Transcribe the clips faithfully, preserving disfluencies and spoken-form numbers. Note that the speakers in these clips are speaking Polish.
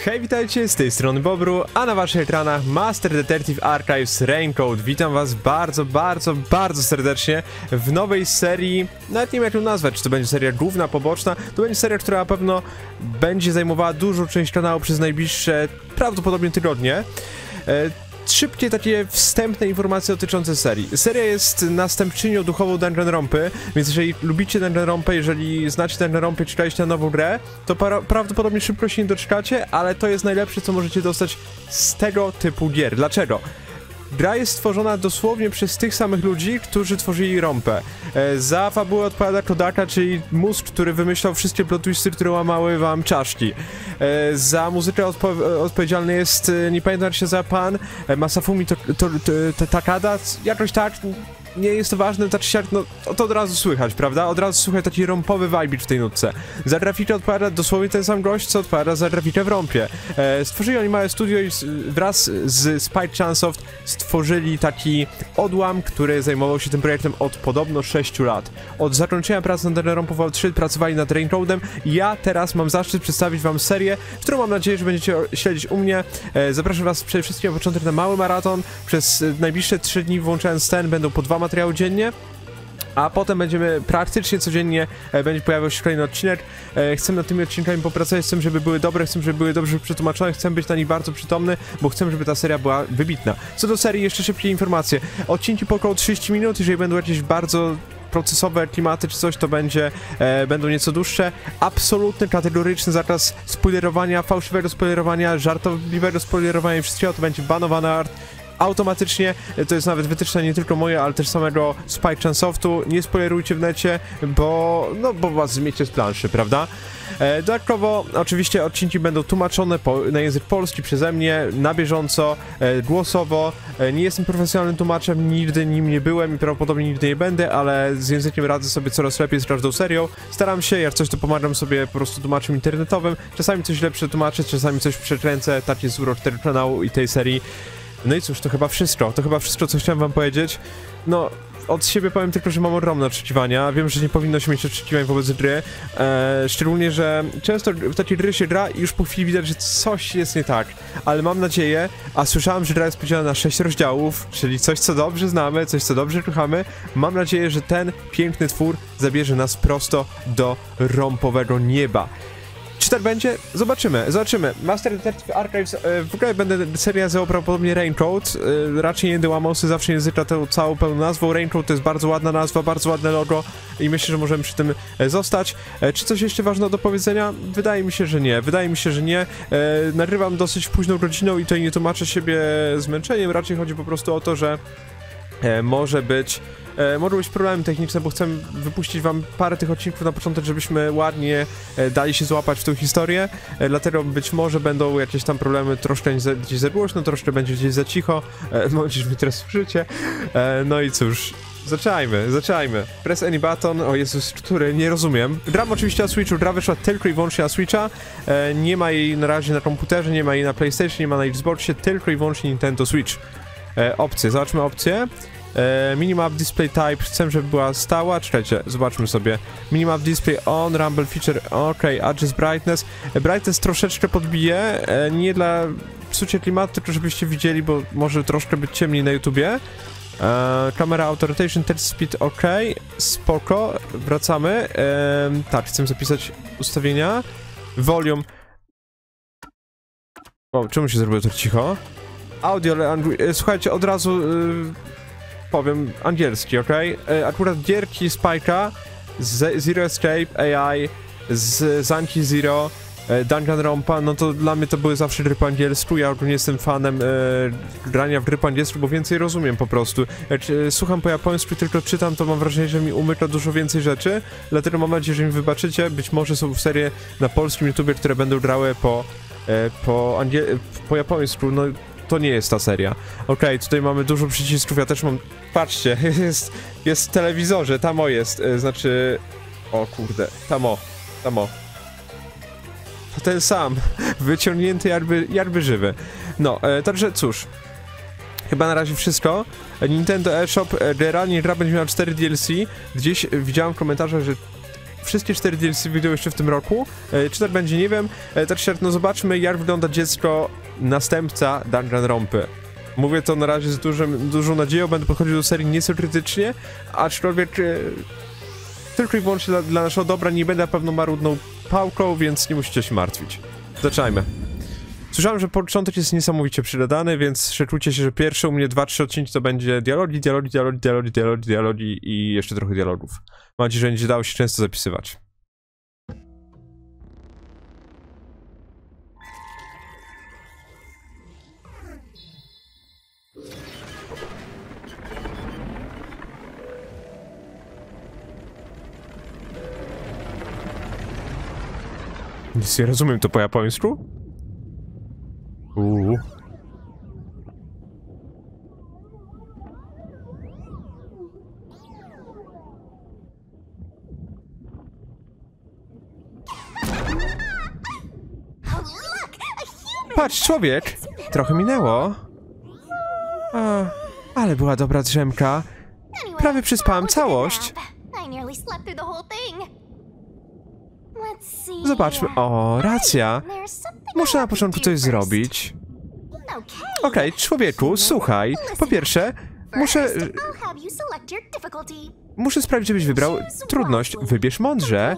Hej, witajcie, z tej strony Bobru, a na waszych ekranach Master Detective Archives Raincoat. Witam was bardzo, bardzo, bardzo serdecznie w nowej serii. Nawet nie wiem, jak ją nazwać, czy to będzie seria główna, poboczna. To będzie seria, która na pewno będzie zajmowała dużą część kanału przez najbliższe prawdopodobnie tygodnie. E Szybkie takie wstępne informacje dotyczące serii. Seria jest następczynią duchową Danganronpy, więc jeżeli lubicie Danganronpę, jeżeli znacie Danganronpę, czekaliście na nową grę, to pra prawdopodobnie szybko się nie doczekacie, ale to jest najlepsze, co możecie dostać z tego typu gier. Dlaczego? Gra jest stworzona dosłownie przez tych samych ludzi, którzy tworzyli Rompę. E, za fabułę odpowiada Kodaka, czyli mózg, który wymyślał wszystkie plot twisty, które łamały wam czaszki. E, za muzykę odpo odpowiedzialny jest, nie pamiętam jak się za pan, e, Masafumi to, to, to, to, Takada, jakoś tak, nie jest to ważne, tak się, no to od razu słychać, prawda? Od razu słychać taki rompowy vibe w tej nutce. Za grafikę odpowiada dosłownie ten sam gość, co odpowiada za grafikę w rompie. E, stworzyli oni małe studio i wraz z Spike Chunsoft stworzyli taki odłam, który zajmował się tym projektem od podobno sześciu lat. Od zakończenia pracy nad Danganronpą trzy pracowali nad Raincoatem i ja teraz mam zaszczyt przedstawić wam serię, którą mam nadzieję, że będziecie śledzić u mnie. E, zapraszam was przede wszystkim na początek na mały maraton. Przez najbliższe trzy dni, włączając ten, będą po dwa materiały dziennie, a potem będziemy praktycznie codziennie, e, będzie pojawiał się kolejny odcinek. E, chcę nad tymi odcinkami popracować, chcę, żeby były dobre, chcę, żeby były dobrze przetłumaczone, chcę być na nich bardzo przytomny, bo chcę, żeby ta seria była wybitna. Co do serii, jeszcze szybkie informacje. Odcinki po około trzydzieści minut, jeżeli będą jakieś bardzo procesowe klimaty czy coś, to będzie, e, będą nieco dłuższe. Absolutny, kategoryczny zakaz spoilerowania, fałszywego spoilerowania, żartobliwego spoilerowania i wszystkiego, to będzie banowany art. Automatycznie, to jest nawet wytyczne nie tylko moje, ale też samego Spike Chunsoftu. Nie spoilerujcie w necie, bo no bo was zmiecie z planszy, prawda? E, dodatkowo oczywiście odcinki będą tłumaczone po, na język polski przeze mnie, na bieżąco, e, głosowo. E, nie jestem profesjonalnym tłumaczem, nigdy nim nie byłem i prawdopodobnie nigdy nie będę, ale z językiem radzę sobie coraz lepiej z każdą serią. Staram się, jak coś to pomagam sobie po prostu tłumaczem internetowym. Czasami coś źle przetłumaczę, czasami coś przekręcę. Tak jest urok tego kanału i tej serii. No i cóż, to chyba wszystko, to chyba wszystko, co chciałem wam powiedzieć. No, od siebie powiem tylko, że mam ogromne oczekiwania. Wiem, że nie powinno się mieć oczekiwań wobec gry. Eee, szczególnie, że często w takie gry się gra i już po chwili widać, że coś jest nie tak. Ale mam nadzieję, a słyszałem, że gra jest podzielona na sześć rozdziałów, czyli coś, co dobrze znamy, coś, co dobrze kochamy. Mam nadzieję, że ten piękny twór zabierze nas prosto do rompowego nieba. Czy tak będzie? Zobaczymy, zobaczymy. Master Detective Archives, e, w ogóle będę seria nazywał prawdopodobnie Raincoat, e, raczej nie Dyłamosy, zawsze nie zwykle tę całą pełną nazwą. Raincoat to jest bardzo ładna nazwa, bardzo ładne logo i myślę, że możemy przy tym e, zostać. E, czy coś jeszcze ważne do powiedzenia? Wydaje mi się, że nie, wydaje mi się, że nie. E, nagrywam dosyć późną godziną i tutaj nie tłumaczę siebie zmęczeniem, raczej chodzi po prostu o to, że e, może być E, może być problemy techniczne, bo chcę wypuścić wam parę tych odcinków na początek, żebyśmy ładnie e, dali się złapać w tą historię, e, dlatego być może będą jakieś tam problemy, troszkę gdzieś za głośno, troszkę będzie gdzieś za cicho, e, mam nadzieję, że mnie teraz słyszycie, e, no i cóż, zaczynajmy, zaczynajmy. Press any button, o Jezus, który nie rozumiem. Gram oczywiście na Switchu, gra wyszła tylko i wyłącznie na Switcha, e, nie ma jej na razie na komputerze, nie ma jej na PlayStation, nie ma na Xboxie, tylko i wyłącznie Nintendo Switch. E, opcje, zobaczmy opcje. E, minimap display type, chcę, żeby była stała, czekajcie, zobaczmy sobie. Minimap display on, rumble feature, ok, adjust brightness. E, brightness troszeczkę podbije, e, nie dla psucia klimatu, tylko żebyście widzieli, bo może troszkę być ciemniej na YouTubie. E, camera auto rotation, touch speed, ok, spoko, wracamy. E, tak, chcę zapisać ustawienia. Volume. O, czemu się zrobiło tak cicho? Audio, słuchajcie, od razu y, powiem angielski, ok? Y, akurat gierki Spike'a, Zero Escape, A I, z Zanki Zero, y, Danganronpa, no to dla mnie to były zawsze gry po angielsku. Ja ogólnie jestem fanem y, grania w gry po angielsku, bo więcej rozumiem po prostu. Jak y, słucham po japońsku i tylko czytam, to mam wrażenie, że mi umyka dużo więcej rzeczy, dlatego mam nadzieję, że mi wybaczycie. Być może są serie na polskim YouTubie, które będą grały po, y, po, angiel po japońsku, no to nie jest ta seria. Okej, okay, tutaj mamy dużo przycisków, ja też mam... Patrzcie, jest, jest w telewizorze, tam o jest, yy, znaczy... O kurde, tam o, tam o. To ten sam, wyciągnięty jakby, jakby żywy. No, yy, także cóż. Chyba na razie wszystko. Nintendo eShop, generalnie gra będzie miała cztery D L C. Gdzieś widziałem w komentarzach, że wszystkie cztery D L C wyjdą jeszcze w tym roku. E, czy tak będzie, nie wiem. E, tak no zobaczmy, jak wygląda dziecko następca Danganronpy. Mówię to na razie z dużym, dużą nadzieją, będę podchodził do serii nieco krytycznie, aczkolwiek e, tylko i wyłącznie dla, dla naszego dobra, nie będę na pewno marudną pałką, więc nie musicie się martwić. Zaczynajmy. Słyszałem, że początek jest niesamowicie przydany, więc szykujcie się, że pierwsze u mnie dwa trzy odcinki to będzie dialogi, dialogi, dialogi, dialogi, dialogi, dialogi i jeszcze trochę dialogów. Mam nadzieję, że będzie dało się często zapisywać. Nic nie rozumiem, to po japońsku? Uuu. Patrz, człowiek! Trochę minęło. A, ale była dobra drzemka. Prawie przyspałem całość. Zobaczmy. O, racja. Muszę na początku coś zrobić. Okej, okay, człowieku, słuchaj. Po pierwsze, muszę... Muszę sprawić, żebyś wybrał trudność. Wybierz mądrze.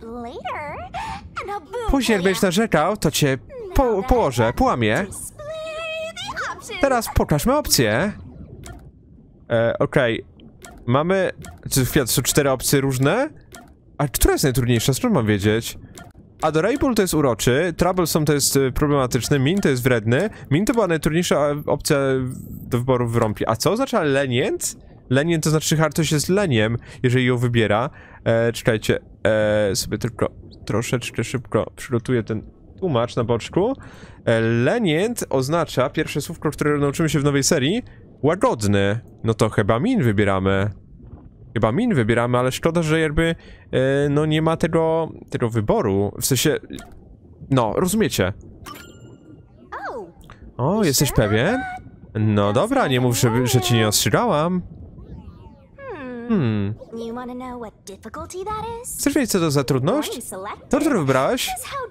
Później jak będziesz narzekał, to cię po położę, połamię. Teraz pokażmy opcje. E, Okej. Okay. Mamy... Czy chwilę, to są cztery opcje różne? A która jest najtrudniejsza? Skąd mam wiedzieć? Adorable to jest uroczy, Troublesome to jest problematyczny, Mean to jest wredny. Mean to była najtrudniejsza opcja do wyboru w rompie. A co oznacza lenient? Lenient to znaczy hartość jest leniem, jeżeli ją wybiera. E, czekajcie, e, sobie tylko troszeczkę szybko przygotuję ten tłumacz na boczku. E, lenient oznacza, pierwsze słówko, które nauczymy się w nowej serii, łagodny. No to chyba Mean wybieramy. Chyba Mean wybieramy, ale szkoda, że jakby e, no nie ma tego, tego wyboru. W sensie, no, rozumiecie. O, jesteś pewien? No dobra, nie mów, że, że ci nie ostrzegałam. Hmm. Chcesz wiedzieć, co to za trudność? To, którą wybrałeś?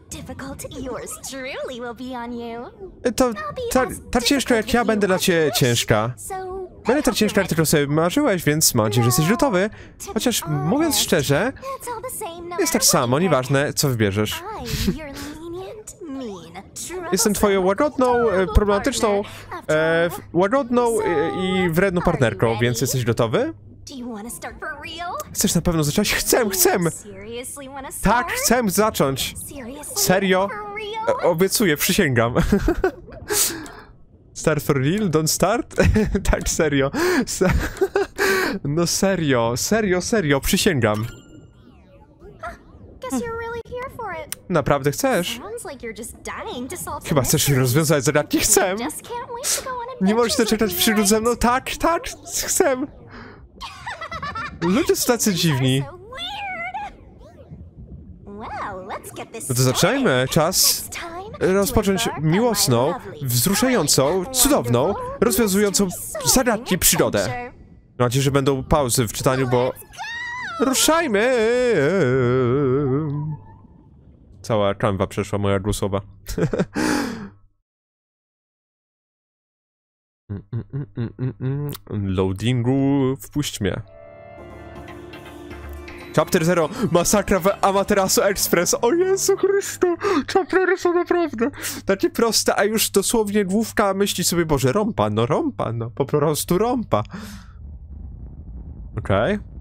To ta, ta ciężka jak ja będę dla ciebie ciężka. Będę tak ciężka, jak tylko sobie marzyłeś, więc mam nadzieję, że jesteś gotowy. Chociaż, mówiąc szczerze, jest tak samo, nieważne, co wybierzesz. Jestem twoją łagodną, problematyczną, e, łagodną i wredną partnerką, więc jesteś gotowy? Chcesz na pewno zacząć? Chcę, chcę! Tak, chcę zacząć! Serio? E, obiecuję, przysięgam. Start for real? Don't start? Tak, serio. Se no serio, serio, serio, przysięgam. Naprawdę chcesz? Chyba chcesz rozwiązać zagadki? Chcę! Nie możesz doczekać przygód ze mną? Tak, tak, chcę! Ludzie są tacy dziwni. No to zaczynajmy. Czas rozpocząć miłosną, wzruszającą, cudowną, rozwiązującą zagadki przygodę. Mam nadzieję, że będą pauzy w czytaniu, bo... Ruszajmy! Cała kanwa przeszła moja głosowa. Loadingu, wpuść mnie. Chapter zero, masakra w Amaterasu Express. O Jezu Chrystu, chaptery są naprawdę takie proste, a już dosłownie główka myśli sobie, Boże, rompa, no rompa, no po prostu rompa. Okej. Okay.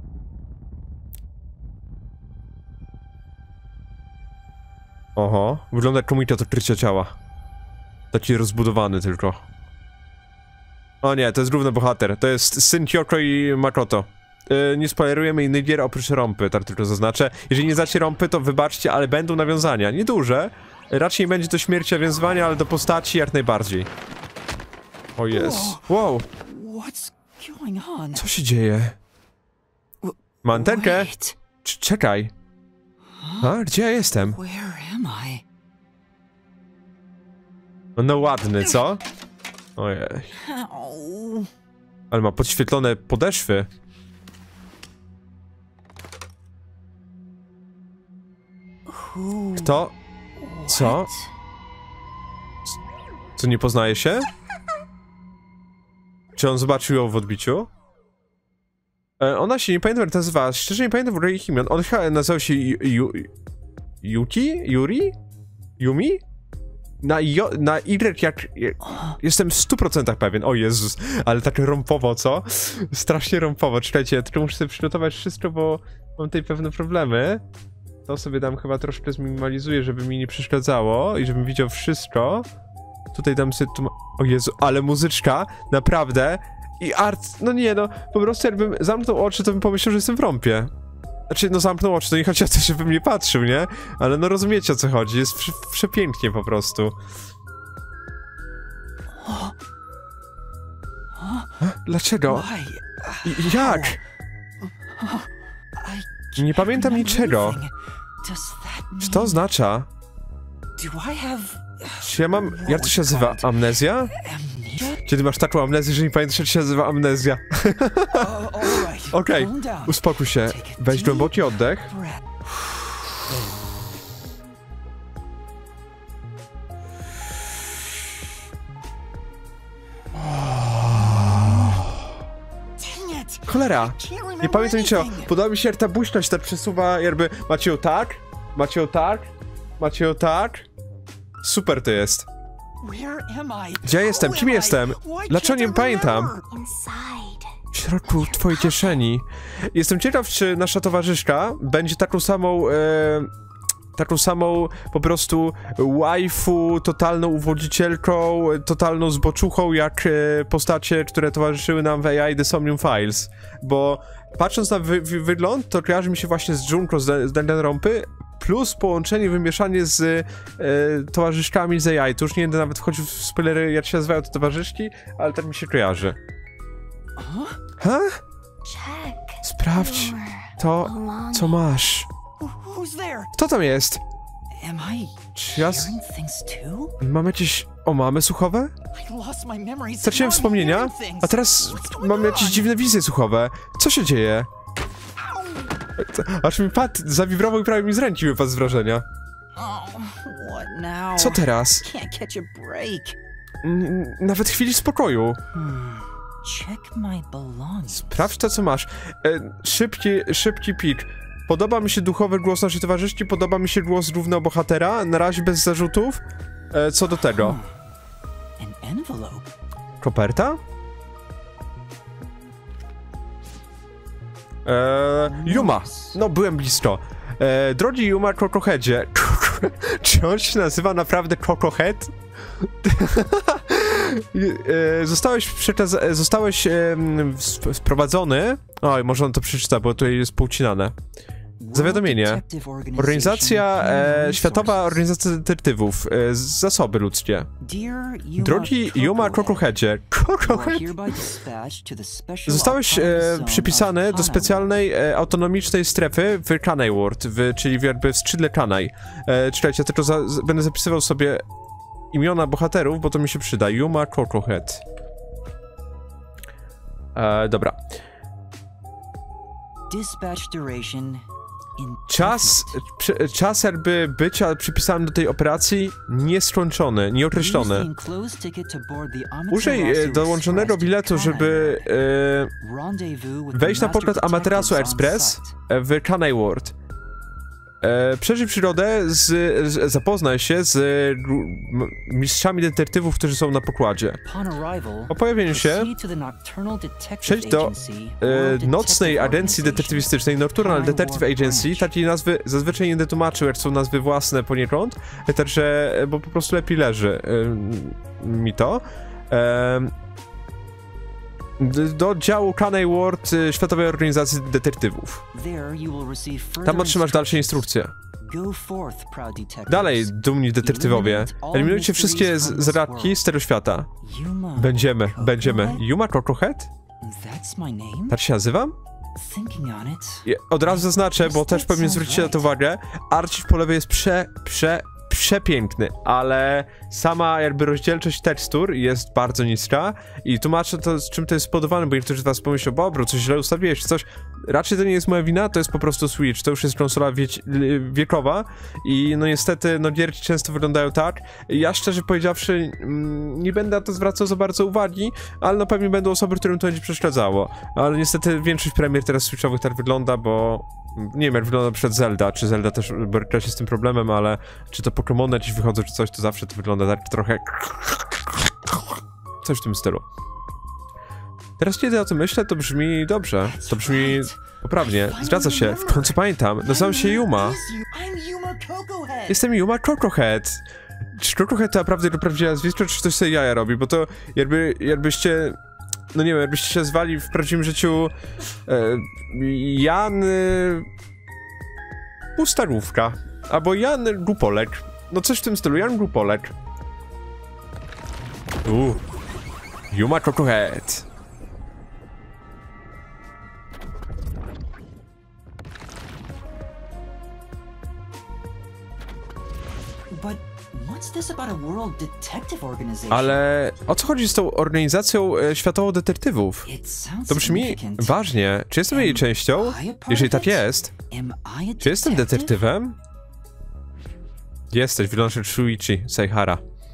Oho, wygląda jak komunikat odkrycia ciała. Taki rozbudowany tylko. O nie, to jest główny bohater, to jest syn Kyoko i Makoto. Yy, nie spoilerujemy innych gier oprócz Rompy, tak tylko zaznaczę. Jeżeli nie znacie Rompy, to wybaczcie, ale będą nawiązania. Nieduże. Raczej będzie to śmierć nawiązywania, ale do postaci jak najbardziej. O jest. Wow. Co się dzieje? Ma antenkę? Czekaj. A, gdzie ja jestem? No ładny, co? Ojej. Ale ma podświetlone podeszwy. To... Co? Co, nie poznaje się? Czy on zobaczył ją w odbiciu? E, ona się, nie pamiętam jak nazywała, szczerze nie pamiętam w ogóle ich imion. On chyba nazywał się Yu... Yu Yuki? Yuri? Yumi? Na, jo, na Y jak... Jestem w stu procentach pewien. O Jezus, ale tak rąpowo, co? Strasznie rąpowo. Czekajcie, ja tylko muszę sobie przygotować wszystko, bo mam tutaj pewne problemy. To sobie dam chyba troszkę zminimalizuję, żeby mi nie przeszkadzało i żebym widział wszystko. Tutaj dam sobie tu... O Jezu, ale muzyczka, naprawdę. I art, no nie no, po prostu jakbym zamknął oczy, to bym pomyślał, że jestem w rąpie. Znaczy, no zamknął oczy, to nie chodzi o to, żebym nie patrzył, nie? Ale no rozumiecie, o co chodzi, jest prze przepięknie po prostu. Dlaczego? I jak? Nie pamiętam niczego. Czy to oznacza? Czy ja mam... Jak to się nazywa? Amnezja? Kiedy masz taką amnezję, że nie pamiętasz, jak się nazywa amnezja. Okej, okay. Uspokój się. Weź głęboki oddech. Cholera! Nie pamiętam niczego. Podoba mi się, jak ta buźność tak przesuwa, jakby... Macie ją tak? Macie ją tak? Macie ją tak? Super to jest. Gdzie ja jestem? Kim jestem? Dlaczego nie pamiętam? W środku twojej kieszeni. Jestem ciekaw, czy nasza towarzyszka będzie taką samą... E, taką samą po prostu waifu, totalną uwodzicielką, totalną zboczuchą, jak e, postacie, które towarzyszyły nam w A I The Somnium Files. Bo patrząc na wy wy wygląd, to kojarzy mi się właśnie z Junko, z Danganronpy, plus połączenie, wymieszanie z e, towarzyszkami z A I. To już nie będę nawet wchodził w spoilery, jak się nazywają te towarzyszki, ale tak mi się kojarzy. Ha? Sprawdź to, co masz. Kto tam jest? Czy ja... Mam jakieś omamy słuchowe? Straciłem wspomnienia, a teraz mam jakieś dziwne wizje słuchowe. Co się dzieje? Aż mi pad zawibrował i prawie mi z ręki wypadł z wrażenia. Co teraz? N nawet chwili spokoju. Sprawdź to, co masz. E, szybki, szybki pik. Podoba mi się duchowy głos naszej towarzyszki, podoba mi się głos głównego bohatera, na razie bez zarzutów. E, co do tego? Koperta? E, Yuma. No, byłem blisko. E, drogi Yuma Cocoheadzie. Czy on się nazywa naprawdę Cocohead? Zostałeś przekaz... Zostałeś e, sprowadzony... Oj, może on to przeczyta, bo tutaj jest poucinane. Zawiadomienie. Organizacja... E, Światowa Organizacja Detektywów. E, zasoby ludzkie. Drogi Yuma Cocoheadzie. Cocohead? Zostałeś e, przypisany do specjalnej e, autonomicznej strefy w Kanai World, w, czyli jakby w skrzydle Kanai. E, czekajcie, ja tylko za, z, będę zapisywał sobie imiona bohaterów, bo to mi się przyda. Yuma Cocohead. E, dobra. Czas, czas jakby bycia przypisany do tej operacji nieskończony, nieokreślony. Użyj e, dołączonego biletu, żeby e, wejść na pokład Amaterasu Express w Kanai World. E, przeżyj przygodę, z, z, zapoznaj się z m, mistrzami detektywów, którzy są na pokładzie. Po pojawieniu się przejdź do e, nocnej agencji detektywistycznej, Nocturnal Detective Agency, takiej nazwy zazwyczaj nie tłumaczył, jak są nazwy własne poniekąd, także, bo po prostu lepiej leży e, mi to. E, do działu Kanai World Światowej Organizacji Detektywów. Tam otrzymasz dalsze instrukcje. Dalej, dumni detektywowie. Eliminujcie wszystkie zagadki z tego świata. Będziemy, będziemy. Yuma Cocohead? Tak się nazywam? Od razu zaznaczę, bo też powinien zwrócić na to uwagę. Archie po lewej jest prze, prze, przepiękny, ale sama jakby rozdzielczość tekstur jest bardzo niska i tłumaczę to, z czym to jest spowodowane, bo niektórzy z was pomyślą, Bobru, coś źle ustawiłeś, czy coś. Raczej to nie jest moja wina, to jest po prostu Switch, to już jest konsola wiec wiekowa i no niestety, no gierki często wyglądają tak. Ja szczerze powiedziawszy mm, nie będę na to zwracał za bardzo uwagi, ale no pewnie będą osoby, którym to będzie przeszkadzało. Ale niestety większość premier teraz Switchowych tak wygląda, bo nie wiem jak wygląda przed Zelda, czy Zelda też boryka się z tym problemem, ale czy to Pokémony jakieś wychodzą, czy coś, to zawsze to wygląda tak trochę... coś w tym stylu. Teraz kiedy o tym myślę, to brzmi dobrze. To brzmi poprawnie. Zgadza się. W końcu pamiętam. Nazywam się Yuma. Jestem Yuma Cocohead. Czy Cocohead to naprawdę to prawdziwe nazwisko, czy ktoś sobie jaja robi? Bo to jakby, jakbyście... No nie wiem, jakbyście się zwali w prawdziwym życiu... E, Jan... Pustarówka. Albo Jan Głupolek. No coś w tym stylu. Jan Głupolek. Uuu. Yuma Cocohead. Ale o co chodzi z tą organizacją e, światową detektywów? To brzmi ważnie. Czy jestem jej częścią? Jeżeli tak jest, czy jestem detektywem? Jesteś, wyglądasz Shuichi Saihara.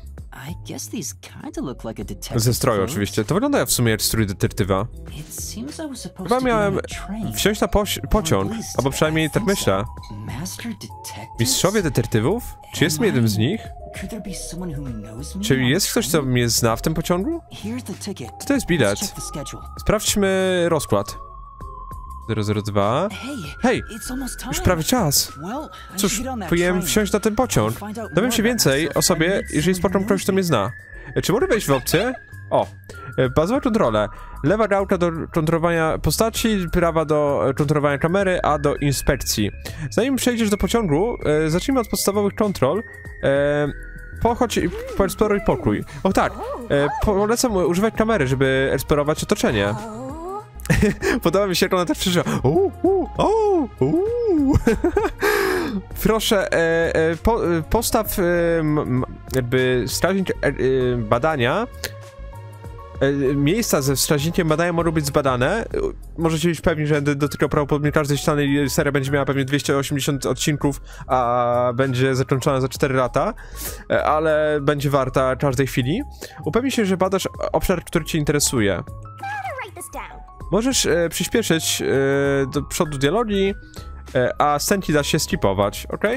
Ze stroju oczywiście. To wygląda jak w sumie jak strój detektywa. Chyba miałem wsiąść na pociąg, albo przynajmniej tak myślę. Mistrzowie detektywów? Czy jestem jednym z nich? Czy jest ktoś, kto mnie zna w tym pociągu? Co to jest bilet? Sprawdźmy rozkład. zero zero dwa. Hej, już prawie czas. Cóż, powinienem wsiąść na ten pociąg. Dowiem się więcej o sobie, jeżeli spotkam kogoś, kto mnie zna. Czy mogę wejść w opcję? O, bazowe kontrole. Lewa gałka do kontrolowania postaci, prawa do kontrolowania kamery, a do inspekcji. Zanim przejdziesz do pociągu, e, zacznijmy od podstawowych kontrol. E, pochodź i poeksploruj pokój. O tak, e, polecam używać kamery, żeby eksplorować otoczenie. Podoba mi się, jak ona tak przeżyła. Uuu, uuu, uuu. Proszę, e, e, po, e, postaw e, m, jakby wskaźnik e, e, badania. E, miejsca ze wskaźnikiem badania mogą być zbadane. Możecie być pewni, że dotyka prawdopodobnie każdej ściany i seria będzie miała pewnie dwieście osiemdziesiąt odcinków, a będzie zakończona za cztery lata, e, ale będzie warta każdej chwili. Upewnij się, że badasz obszar, który cię interesuje. Możesz e, przyspieszyć e, do przodu dialogi, e, a scenki da się skipować, ok?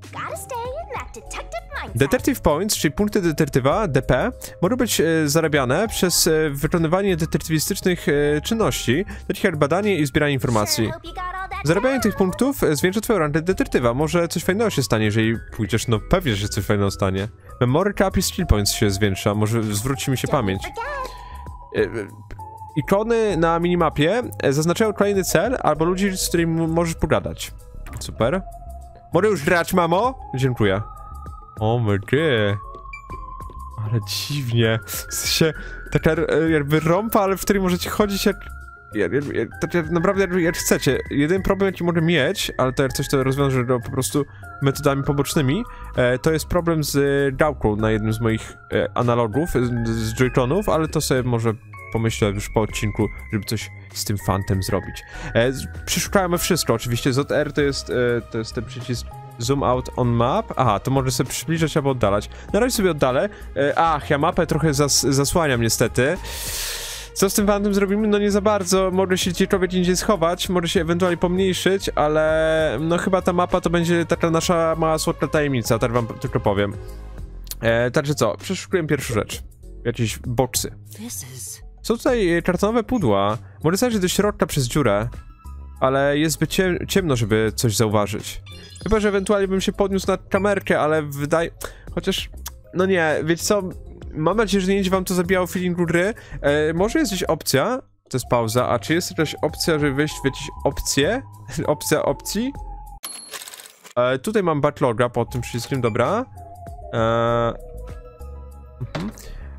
Detective Points, czyli punkty detektywa, D P, mogą być e, zarabiane przez e, wykonywanie detektywistycznych e, czynności, takich jak badanie i zbieranie informacji. Zarabianie tych punktów e, zwiększa twoją rangę detektywa. Może coś fajnego się stanie, jeżeli pójdziesz, no pewnie, że coś fajnego stanie. Memory Cap i Skill Points się zwiększa, może zwróci mi się pamięć. E, Ikony na minimapie zaznaczają kolejny cel albo ludzi, z którymi możesz pogadać. Super. Mogę już grać, mamo? Dziękuję. O my god. Ale dziwnie. W sensie, taka jakby rompa, ale w której możecie chodzić jak... jak, jak tak jak naprawdę jak, jak chcecie. Jedyny problem, jaki mogę mieć, ale to jak coś to rozwiąże no, po prostu metodami pobocznymi, e, to jest problem z gałką na jednym z moich e, analogów, z, z joyconów, ale to sobie może pomyślę już po odcinku, żeby coś z tym fantem zrobić. E, przeszukajmy wszystko, oczywiście Z R to jest, e, to jest ten przycisk Zoom out on map. Aha, to może sobie przybliżać albo oddalać. Na razie sobie oddalę. E, ach, ja mapę trochę zas zasłaniam niestety. Co z tym fantem zrobimy? No nie za bardzo. Może się gdziekolwiek indziej schować, może się ewentualnie pomniejszyć, ale no chyba ta mapa to będzie taka nasza mała słodka tajemnica, tak wam tylko powiem. E, także co? Przeszukuję pierwszą rzecz. Jakieś boksy. Są tutaj kartonowe pudła. Może zajrzeć do środka przez dziurę, ale jest zbyt ciemno, żeby coś zauważyć. Chyba, że ewentualnie bym się podniósł na kamerkę, ale wydaje... Chociaż... No nie, wiecie co? Mam nadzieję, że nie będzie wam to zabijało feelingu gry. E, może jest gdzieś opcja? To jest pauza. A czy jest jakaś opcja, żeby wejść w jakieś opcje? Opcja opcji? E, tutaj mam backloga pod tym przyciskiem, dobra. E, mhm.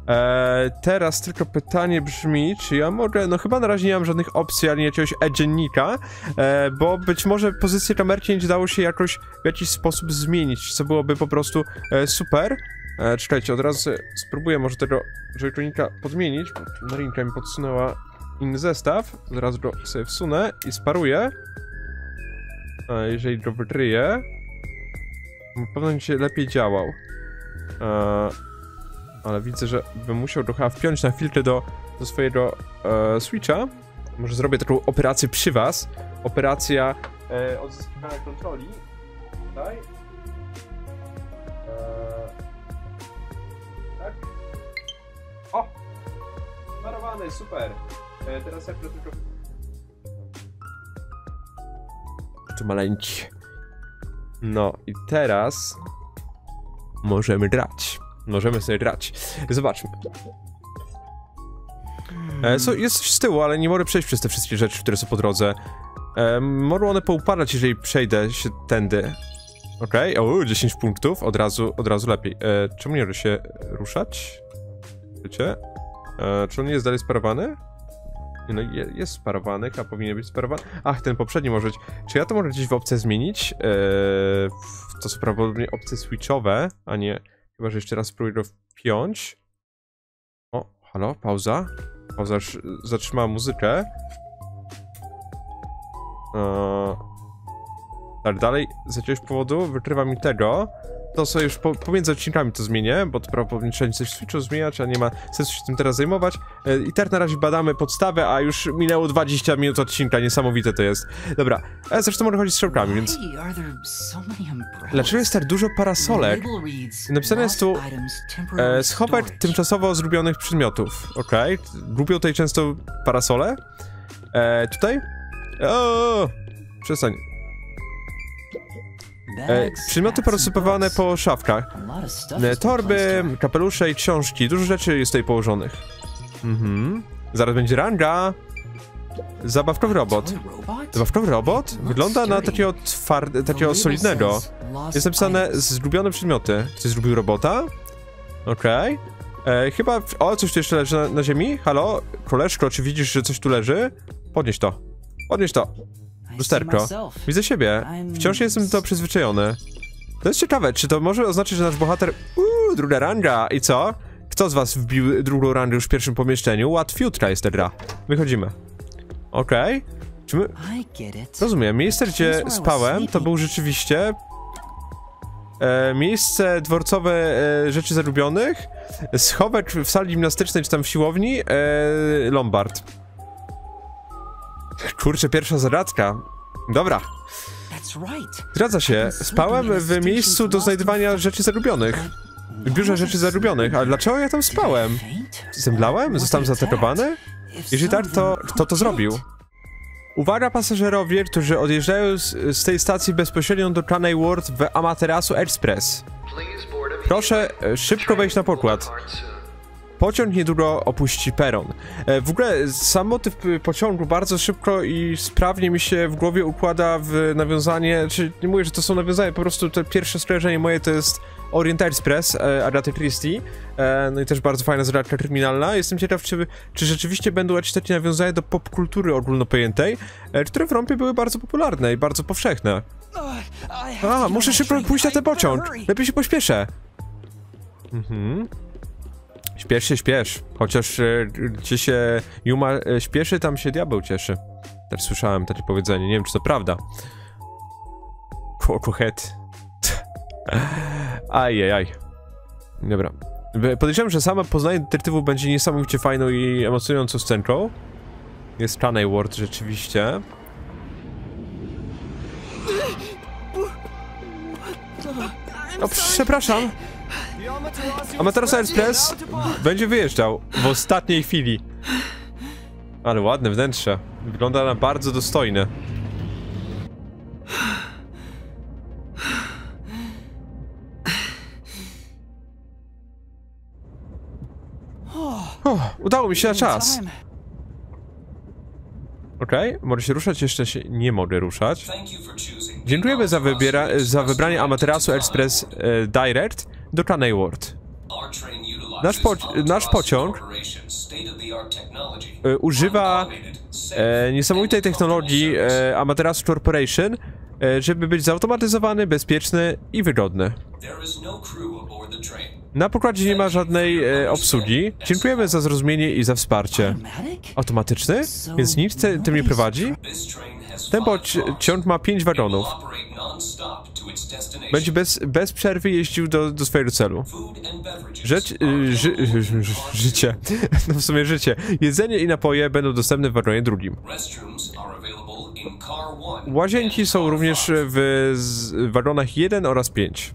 Eee, teraz tylko pytanie brzmi, czy ja mogę, no chyba na razie nie mam żadnych opcji, ani jakiegoś e-dziennika, eee, bo być może pozycję kamerki dało się jakoś w jakiś sposób zmienić, co byłoby po prostu e, super. Eee, czekajcie, od razu spróbuję może tego joyconika podmienić, bo Marinka mi podsunęła inny zestaw, zaraz go sobie wsunę i sparuję. A jeżeli go wykryję, na pewno mi się lepiej działał. Eee, ale widzę, że bym musiał go chyba wpiąć na chwilkę do, do swojego e, Switcha. Może zrobię taką operację przy was. Operacja e, odzyskiwania kontroli. Tutaj. E, tak. O! Sparowany, super. E, teraz jak to tylko... To maleńki. No i teraz możemy grać. Możemy sobie grać. Zobaczmy. E, so, jest coś z tyłu, ale nie mogę przejść przez te wszystkie rzeczy, które są po drodze. E, mogą one poupadać, jeżeli przejdę się tędy. Okej, okay. O, dziesięć punktów. Od razu, od razu lepiej. E, czemu nie mogę się ruszać? Wiecie? E, czy on nie jest dalej sparowany? Nie, no jest sparowany, a powinien być sparowany. Ach, ten poprzedni może być. Czy ja to mogę gdzieś w opcje zmienić? Eee, to są prawdopodobnie opcje switchowe, a nie... Chyba, że jeszcze raz spróbuję go wpiąć. O, halo, pauza. Pauza już zatrzymała muzykę. Eee, tak, dalej z jakiegoś powodu wykrywa mi tego. To sobie już po, pomiędzy odcinkami to zmienię, bo to prawdopodobnie trzeba coś w Switchu zmieniać, a nie ma sensu się tym teraz zajmować. E, I teraz na razie badamy podstawę, a już minęło dwadzieścia minut odcinka, niesamowite to jest. Dobra, e, zresztą mogę chodzić strzałkami, więc... Dlaczego jest tak dużo parasolek? Napisane jest tu e, schować tymczasowo zrobionych przedmiotów. Okej, okay. Lubią tutaj często parasole. E, tutaj? O, przestań. E, przedmioty porozsypywane po szafkach. E, torby, kapelusze i książki. Dużo rzeczy jest tutaj położonych. Mhm. Zaraz będzie ranga. Zabawkowy robot. Zabawkowy robot? Wygląda na takiego twarde, takiego solidnego. Jest napisane zgubione przedmioty. Ktoś zgubił robota? Okej. Okay. Chyba... O, coś tu jeszcze leży na, na ziemi? Halo? Koleżko, czy widzisz, że coś tu leży? Podnieś to. Podnieś to. Lusterko. Widzę siebie. Wciąż jestem to przyzwyczajony. To jest ciekawe, czy to może oznaczać, że nasz bohater... Uuu, druga ranga. I co? Kto z was wbił drugą rangę już w pierwszym pomieszczeniu? Łatwiutka jest ta gra. Wychodzimy. Okej. Okay. Czy my... Rozumiem. Miejsce, gdzie spałem, to był rzeczywiście... E, miejsce dworcowe e, rzeczy zarobionych. Schowek w sali gimnastycznej, czy tam w siłowni. E, Lombard. Kurczę, pierwsza zagadka. Dobra. Zgadza się. Spałem w miejscu do znajdywania rzeczy zarobionych. W biurze rzeczy zarobionych. Ale dlaczego ja tam spałem? Zemdlałem? Zostałem zaatakowany? Jeżeli tak, to kto to zrobił? Uwaga pasażerowie, którzy odjeżdżają z, z tej stacji bezpośrednio do Canary Wharf w Amaterasu Express. Proszę szybko wejść na pokład. Pociąg niedługo opuści peron. E, w ogóle sam motyw pociągu bardzo szybko i sprawnie mi się w głowie układa w nawiązanie, czy nie mówię, że to są nawiązania, po prostu to pierwsze skojarzenie moje to jest Orient Express, e, Agaty Christie, e, no i też bardzo fajna zagadka kryminalna. Jestem ciekaw, czy, czy rzeczywiście będą jakieś takie nawiązania do popkultury ogólnopojętej, e, które w Rompie były bardzo popularne i bardzo powszechne. A, muszę szybko pójść na ten pociąg, lepiej się pośpieszę. Mhm. Śpiesz się, śpiesz. Chociaż e, gdzie się Yuma e, śpieszy, tam się diabeł cieszy. Też słyszałem takie powiedzenie, nie wiem czy to prawda. Kokohet. Ajajaj. Dobra. Podejrzewam, że same poznanie detektywów będzie niesamowicie fajną i emocjonującą scenką. Jest Canary Wharf rzeczywiście. O, przepraszam. Amaterasu Express będzie wyjeżdżał w ostatniej chwili. Ale ładne wnętrze. Wygląda na bardzo dostojne. O, udało mi się na czas. Okej, okay, mogę się ruszać? Jeszcze się nie mogę ruszać. Dziękujemy za, wybiera za wybranie Amaterasu Express e, Direct do Canary Wharf. nasz, po, nasz pociąg e, używa e, niesamowitej technologii e, Amaterasu Corporation, e, żeby być zautomatyzowany, bezpieczny i wygodny. Na pokładzie nie ma żadnej e, obsługi. Dziękujemy za zrozumienie i za wsparcie. Automatyczny? Więc nic te, tym nie prowadzi? Ten pociąg ma pięć wagonów. Będzie bez, bez przerwy jeździł do, do swojego celu. Rzecz, y, ży, ży, ży, życie. No w sumie życie. Jedzenie i napoje będą dostępne w wagonie drugim. Łazienki są również w z, wagonach jeden oraz pięć.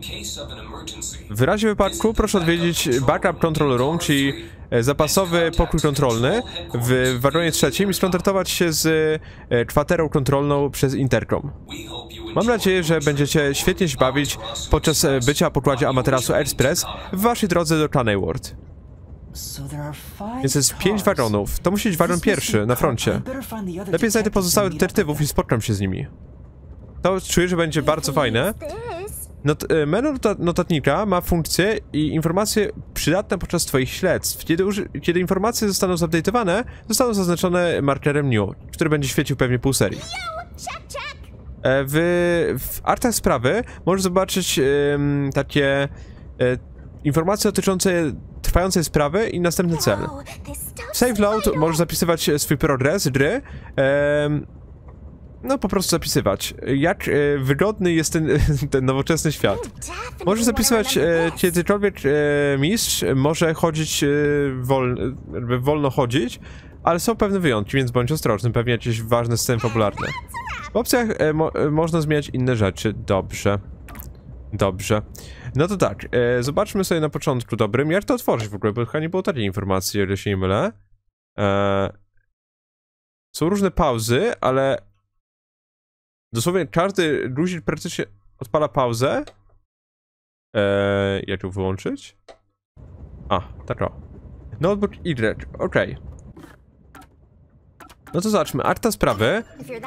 W razie wypadku proszę odwiedzić Backup Control Room, czyli zapasowy pokój kontrolny w wagonie trzecim i skontaktować się z kwaterą kontrolną przez interkom. Mam nadzieję, że będziecie świetnie się bawić podczas bycia na pokładzie Amaterasu Express w waszej drodze do Kenilworth. Więc jest pięć wagonów. To musi być wagon pierwszy, na froncie. Lepiej znajdę pozostałych detektywów i spotkam się z nimi. To czuję, że będzie bardzo fajne. Not, menu notatnika ma funkcje i informacje przydatne podczas twoich śledztw. Kiedy, kiedy informacje zostaną zupdate'owane, zostaną zaznaczone markerem new, który będzie świecił pewnie pół serii. W, w artach sprawy możesz zobaczyć um, takie um, informacje dotyczące trwającej sprawy i następny cel. W Save Load możesz zapisywać swój progres gry. Um, No po prostu zapisywać, jak e, wygodny jest ten, ten nowoczesny świat. Możesz zapisywać, e, kiedykolwiek e, mistrz może chodzić, e, wol, wolno chodzić, ale są pewne wyjątki, więc bądź ostrożny, pewnie jakieś ważne sceny fabularne. W opcjach e, mo, e, można zmieniać inne rzeczy, dobrze. Dobrze. No to tak, e, zobaczmy sobie na początku dobrym, jak to otworzyć w ogóle, bo chyba nie było takiej informacji, jeżeli się nie mylę. E, są różne pauzy, ale dosłownie każdy guzik praktycznie odpala pauzę. Eee, jak ją wyłączyć? A, tak o. Notebook Y, okej. Okay. No to zobaczmy, arta sprawy.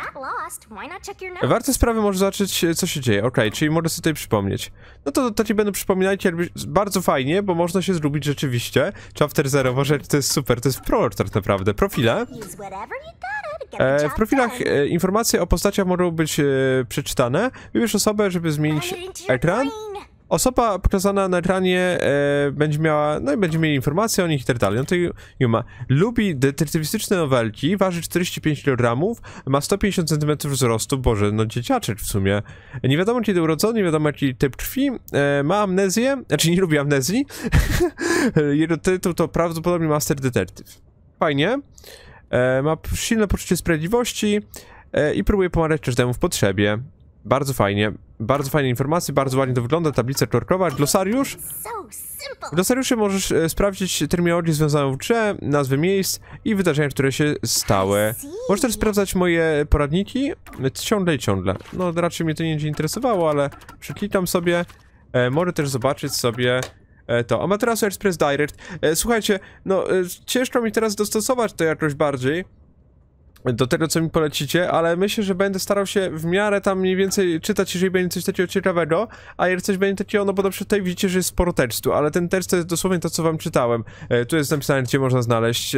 W arce sprawy może zobaczyć, co się dzieje, okej, okay, czyli mogę sobie tutaj przypomnieć. No to takie będą przypominajcie, jakby bardzo fajnie, bo można się zgubić rzeczywiście. Chapter zero, może to jest super, to jest prolog tak naprawdę. Profile. E, w profilach e, informacje o postaciach mogą być e, przeczytane. Wybierz osobę, żeby zmienić ekran. Osoba pokazana na ekranie e, będzie miała, no i będzie mieli informacje o nich i tak dalej. No to Yuma lubi detektywistyczne nowelki, waży czterdzieści pięć kilogramów, ma sto pięćdziesiąt centymetrów wzrostu, boże, no dzieciaczek w sumie. Nie wiadomo kiedy urodzony, nie wiadomo jaki typ krwi, e, ma amnezję, znaczy nie lubi amnezji. Jego tytuł to prawdopodobnie Master Detective. Fajnie. E, ma silne poczucie sprawiedliwości e, i próbuje pomagać każdemu w potrzebie. Bardzo fajnie. Bardzo fajne informacje, bardzo ładnie to wygląda, tablica korkowa, glosariusz. W glosariuszy możesz e, sprawdzić terminologię związaną w grze, nazwy miejsc i wydarzenia, które się stały. Możesz też sprawdzać moje poradniki ciągle i ciągle. No raczej mnie to nie będzie interesowało, ale przeklikam sobie. E, mogę też zobaczyć sobie e, to. Amaterasu Express Direct. E, słuchajcie, no e, ciężko mi teraz dostosować to jakoś bardziej do tego, co mi polecicie, ale myślę, że będę starał się w miarę tam mniej więcej czytać, jeżeli będzie coś takiego ciekawego, a jeżeli coś będzie takiego, no bo dobrze tutaj widzicie, że jest sporo tekstu, ale ten tekst to jest dosłownie to, co wam czytałem. E, tu jest napisane, gdzie można znaleźć... E,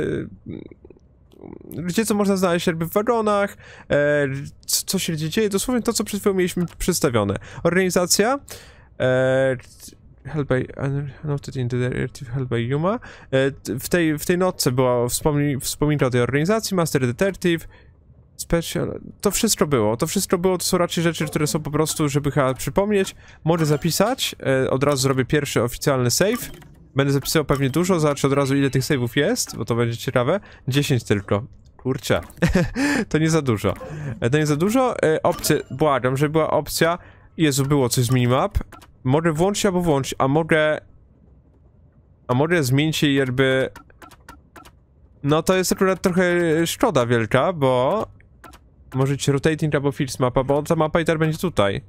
gdzie co można znaleźć jakby w wagonach, e, co, co się dzieje, dosłownie to, co przed chwilą mieliśmy przedstawione. Organizacja... E, Held by, noted in the directive held by Yuma. W tej, w tej notce była wspomni, wspominka o tej organizacji, Master Detective, Special, to wszystko było, to wszystko było, to są raczej rzeczy, które są po prostu, żeby chyba przypomnieć, mogę zapisać, od razu zrobię pierwszy oficjalny save, będę zapisywał pewnie dużo, zobaczę od razu ile tych save'ów jest, bo to będzie ciekawe, dziesięć tylko. Kurczę, to nie za dużo, to nie za dużo, opcje, błagam, żeby była opcja, Jezu, było coś z minimap, mogę włączyć albo włączyć, a mogę... A mogę zmienić jej jakby... No to jest akurat trochę szkoda wielka, bo... Może być rotating albo fix mapa, bo ta mapa i tak będzie tutaj.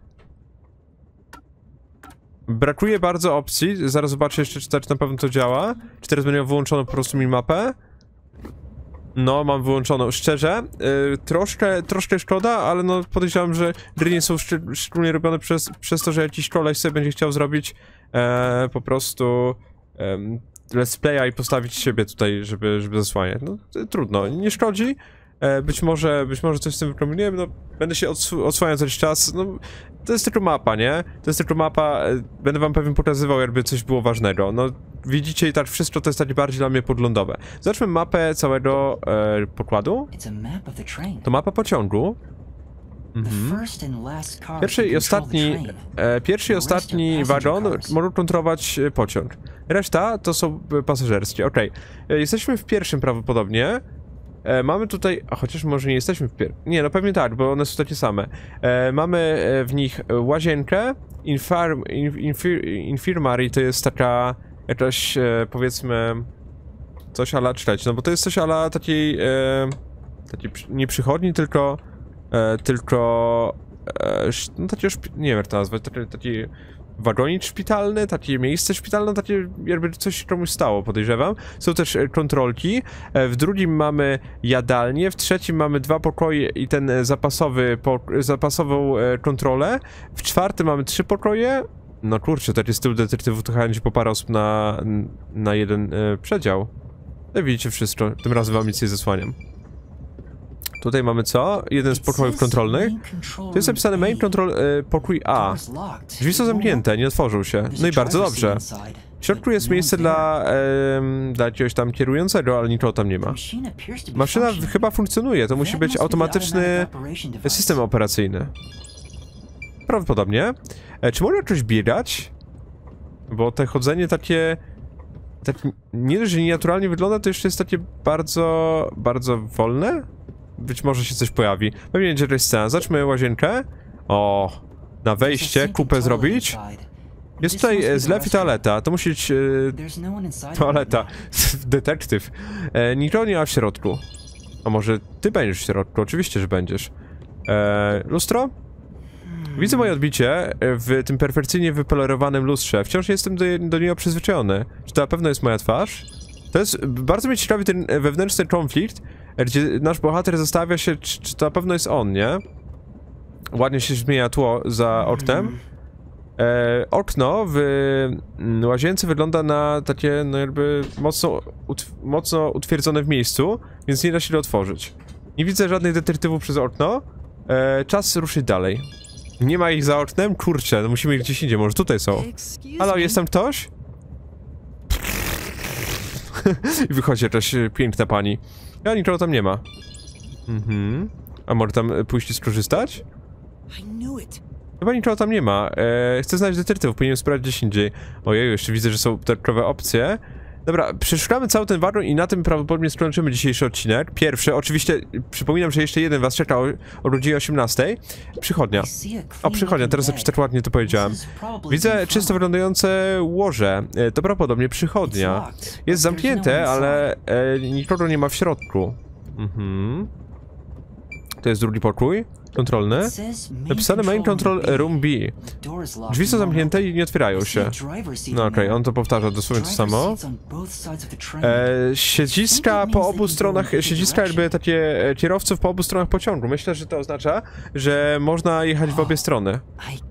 Brakuje bardzo opcji, zaraz zobaczę jeszcze, czy na pewno to działa. Czy teraz będę miał wyłączoną po prostu minimapę? No, mam wyłączoną. Szczerze, yy, troszkę, troszkę szkoda, ale no podejrzewam, że gry nie są szczególnie robione przez, przez to, że jakiś koleś sobie będzie chciał zrobić e, po prostu um, let's playa i postawić siebie tutaj, żeby, żeby zasłaniać. No trudno, nie szkodzi. E, być może, być może coś z tym wykombinujemy, no będę się odsł odsłaniał co jakiś czas, no to jest tylko mapa, nie? To jest tylko mapa, e, będę wam pewnie pokazywał, jakby coś było ważnego. No widzicie i tak wszystko to jest takie bardziej dla mnie podglądowe. Zobaczmy mapę całego e, pokładu. To mapa pociągu. Mhm. Pierwszy i ostatni, e, pierwszy i ostatni wagon mogą kontrolować pociąg. Reszta to są pasażerskie, okej. Okay. Jesteśmy w pierwszym prawdopodobnie. E, mamy tutaj, a chociaż może nie jesteśmy w pierwszym. Nie, no pewnie tak, bo one są takie same. E, mamy w nich łazienkę, infirm, infir, infirmary to jest taka jakaś, e, powiedzmy, coś ala czytać, no bo to jest coś ala takiej, e, takiej nie przychodni, tylko E, tylko e, no takie, nie wiem jak to nazwać, taki, taki wagonik szpitalny, takie miejsce szpitalne, takie jakby coś komuś stało, podejrzewam. Są też e, kontrolki, e, w drugim mamy jadalnię, w trzecim mamy dwa pokoje i ten zapasowy, po, zapasową e, kontrolę, w czwartym mamy trzy pokoje. No kurczę, taki styl detektywów to chyba będzie po parę osób na, na jeden e, przedział. No widzicie wszystko, tym razem wam nic nie zasłaniam. Tutaj mamy co? Jeden z pokojów kontrolnych. Tu jest napisane main control, y, pokój A. Drzwi są zamknięte, nie otworzą się. No i bardzo dobrze. W środku jest miejsce dla, y, dla jakiegoś tam kierującego, ale nikogo tam nie ma. Maszyna chyba funkcjonuje, to musi być automatyczny system operacyjny. Prawdopodobnie. E, czy mogę jakoś biegać? Bo te chodzenie takie... tak nie dość, że nienaturalnie wygląda, to jeszcze jest takie bardzo, bardzo wolne? Być może się coś pojawi. Pewnie będzie jakaś scena. Zacznijmy łazienkę. O, na wejście kupę zrobić. Jest tutaj zlew i toaleta. To musi być yy, toaleta. Detektyw. E, nikogo nie ma w środku. A może ty będziesz w środku? Oczywiście, że będziesz. E, lustro? Widzę moje odbicie w tym perfekcyjnie wypolerowanym lustrze. Wciąż nie jestem do, do niego przyzwyczajony. Czy to na pewno jest moja twarz? To jest bardzo mnie ciekawi ten wewnętrzny konflikt, gdzie nasz bohater zastanawia się, czy, czy to na pewno jest on, nie? Ładnie się zmienia tło za oknem. E, okno w łazience wygląda na takie, no jakby mocno, ut mocno utwierdzone w miejscu, więc nie da się go otworzyć. Nie widzę żadnych detektywów przez okno. E, czas ruszyć dalej. Nie ma ich za oknem? Kurczę, no musimy ich gdzieś indziej, może tutaj są. Halo, jest tam ktoś? I wychodzi jakaś piękna pani. Ja nikogo tam nie ma. Mhm. A może tam pójść i skorzystać? Chyba nikogo tam nie ma. Eee, chcę znaleźć detektywów, powinienem sprawdzić gdzieś indziej. Ojej, jeszcze widzę, że są dodatkowe opcje. Dobra, przeszukamy cały ten wagon i na tym prawdopodobnie skończymy dzisiejszy odcinek. Pierwszy, oczywiście, przypominam, że jeszcze jeden was czeka o, o godzinie osiemnastej. Przychodnia. O, przychodnia, teraz jak tak ładnie to powiedziałem. Widzę czysto wyglądające łoże. E, to prawdopodobnie przychodnia. Jest zamknięte, ale e, nikogo nie ma w środku. Mhm. To jest drugi pokój. Kontrolny. Napisane main control room B. Drzwi są zamknięte i nie otwierają się. No okej, okay, on to powtarza dosłownie to samo. E, siedziska po obu stronach, siedziska jakby takie kierowców po obu stronach pociągu. Myślę, że to oznacza, że można jechać w obie strony.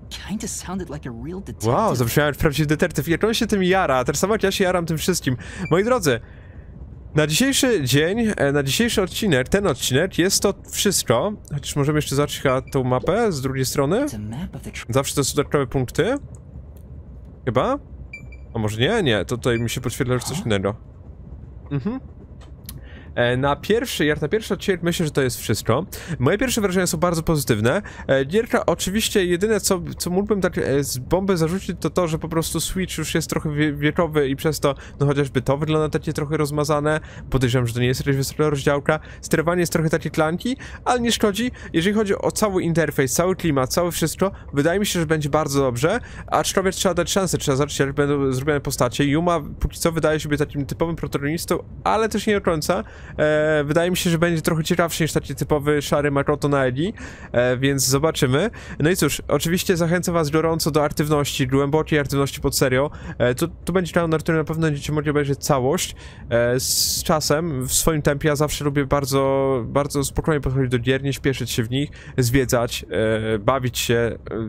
Wow, zabrzmiał jak prawdziwy detektyw. Jak on się tym jara, tak samo jak ja się jaram tym wszystkim. Moi drodzy, na dzisiejszy dzień, na dzisiejszy odcinek, ten odcinek, jest to wszystko. Chociaż możemy jeszcze zobaczyć chyba tą mapę z drugiej strony. Zawsze to są dodatkowe punkty. Chyba? A może nie? Nie, to tutaj mi się podświetla już coś innego. Mhm. Na pierwszy, jak na pierwszy odcinek myślę, że to jest wszystko. Moje pierwsze wrażenia są bardzo pozytywne. Gierka oczywiście jedyne co, co mógłbym tak z bomby zarzucić to to, że po prostu Switch już jest trochę wie wiekowy i przez to, no chociażby to wygląda takie trochę rozmazane. Podejrzewam, że to nie jest jakaś wysoka rozdziałka. Sterowanie jest trochę takie klanki, ale nie szkodzi. Jeżeli chodzi o cały interfejs, cały klimat, całe wszystko, wydaje mi się, że będzie bardzo dobrze. Aczkolwiek trzeba dać szansę, trzeba zobaczyć jak będą zrobione postacie. Yuma póki co wydaje się być takim typowym protagonistą, ale też nie do końca. E, wydaje mi się, że będzie trochę ciekawszy niż taki typowy szary Makoto na Eli, e, więc zobaczymy. No i cóż, oczywiście zachęcam was gorąco do aktywności, głębokiej aktywności pod serią. E, tu, tu będzie kanał, na którym na pewno będziecie mogli obejrzeć całość. E, z czasem, w swoim tempie, ja zawsze lubię bardzo, bardzo spokojnie podchodzić do gier, nie śpieszyć się w nich, zwiedzać, e, bawić się. E,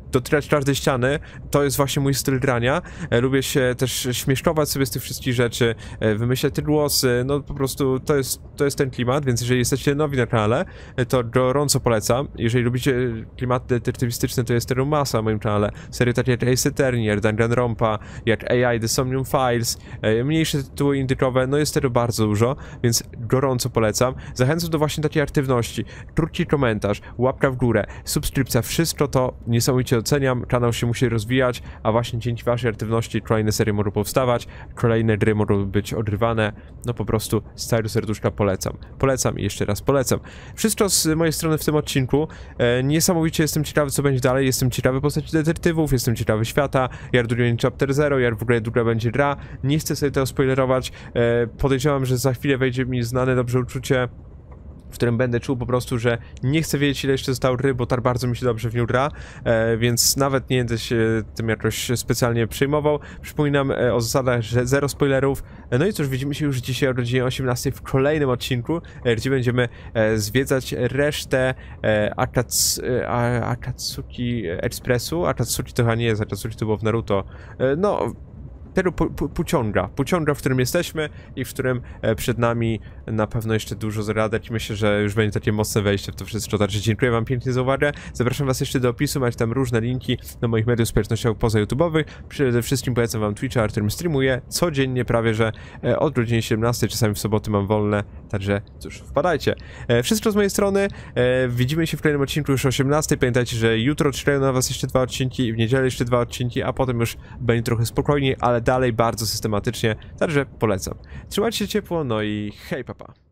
dotykać każdej ściany. To jest właśnie mój styl grania. E, lubię się też śmieszkować sobie z tych wszystkich rzeczy, e, wymyślać tytułosy, no po prostu to jest, to jest ten klimat, więc jeżeli jesteście nowi na kanale, e, to gorąco polecam. Jeżeli lubicie klimaty detektywistyczne, to jest tego masa na moim kanale. Serie takie jak Ace Attorney, jak Danganronpa, jak A I, The Somnium Files, e, mniejsze tytuły indykowe, no jest tego bardzo dużo, więc gorąco polecam. Zachęcam do właśnie takiej aktywności. Krótki komentarz, łapka w górę, subskrypcja, wszystko to niesamowicie oceniam, kanał się musi rozwijać, a właśnie dzięki waszej aktywności kolejne serie mogą powstawać, kolejne gry mogą być odgrywane, no po prostu z całego serduszka polecam. Polecam i jeszcze raz polecam. Wszystko z mojej strony w tym odcinku. E, niesamowicie jestem ciekawy, co będzie dalej, jestem ciekawy postaci detektywów, jestem ciekawy świata, jak długo będzie Chapter Zero, jak w ogóle długa będzie gra, nie chcę sobie tego spoilerować, e, podejrzewam, że za chwilę wejdzie mi znane dobrze uczucie, w którym będę czuł po prostu, że nie chcę wiedzieć, ile jeszcze zostało gry, bo tak bardzo mi się dobrze w nią gra, e, więc nawet nie będę się tym jakoś specjalnie przejmował. Przypominam e, o zasadach, że zero spoilerów. E, no i cóż, widzimy się już dzisiaj o godzinie osiemnastej w kolejnym odcinku, e, gdzie będziemy e, zwiedzać resztę e, Akats, e, Akatsuki Expressu. Akatsuki to chyba nie jest, Akatsuki to było w Naruto. E, no... tego pociąga, pociąga, w którym jesteśmy i w którym e, przed nami na pewno jeszcze dużo zagadek i myślę, że już będzie takie mocne wejście w to wszystko. Także dziękuję wam pięknie za uwagę, zapraszam was jeszcze do opisu, macie tam różne linki do moich mediów społecznościowych poza YouTube'owych. Przede wszystkim polecam wam Twitcha, na którym streamuję codziennie prawie, że e, od godziny siedemnastej, czasami w soboty mam wolne, także cóż, wpadajcie. E, wszystko z mojej strony, e, widzimy się w kolejnym odcinku już o osiemnastej, pamiętajcie, że jutro czekają na was jeszcze dwa odcinki i w niedzielę jeszcze dwa odcinki, a potem już będzie trochę spokojniej, ale dalej bardzo systematycznie, także polecam. Trzymajcie się ciepło, no i hej, papa.